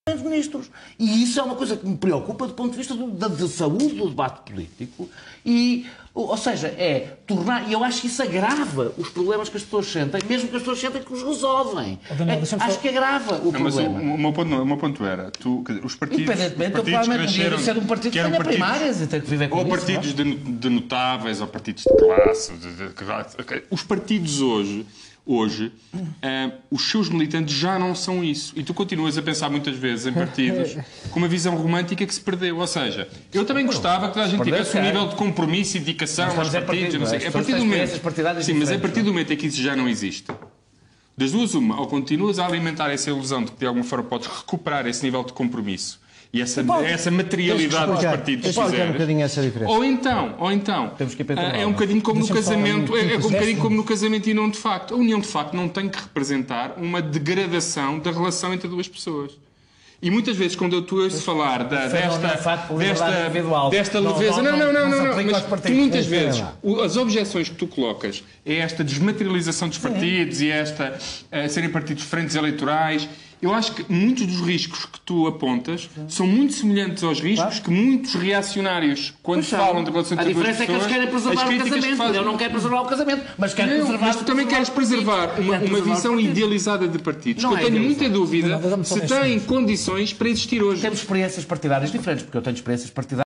ministros. E isso é uma coisa que me preocupa do ponto de vista da saúde do debate político. E, ou seja, e eu acho que isso agrava os problemas que as pessoas sentem, mesmo que as pessoas sentem que os resolvem. Acho que agrava o problema. O meu ponto era, os partidos... Independentemente, eu provavelmente não ia ser um partido que tenha primárias e ter que viver com isso. Ou partidos de notáveis, ou partidos de classe. Os partidos hoje, os seus militantes já não são isso. E tu continuas a pensar muitas vezes em partidos com uma visão romântica que se perdeu. Ou seja, eu também gostava que toda a gente tivesse um nível de compromisso e dedicação aos partidos. Não sei. A partir do momento, sim, mas a partir do momento em que isso já não existe, das duas uma, ou continuas a alimentar essa ilusão de que de alguma forma podes recuperar esse nível de compromisso e essa materialidade dos partidos fizeres. Ou então é um bocadinho como no casamento, um bocadinho como no casamento e não de facto. A união de facto não tem que representar uma degradação da relação entre duas pessoas. E muitas vezes, quando tu ouço falar desta leveza... Não, mas tu muitas vezes, as objeções que tu colocas é esta desmaterialização dos partidos e esta serem partidos de frentes eleitorais. Eu acho que muitos dos riscos que tu apontas são muito semelhantes aos riscos que muitos reacionários, quando falam de relação entre duas pessoas... A diferença é que eles querem preservar o casamento. Eu não quero preservar o casamento, mas quero preservar... Mas tu também queres preservar uma visão idealizada de partidos. Eu tenho muita dúvida se têm condições para existir hoje. Temos experiências partidárias diferentes, porque eu tenho experiências partidárias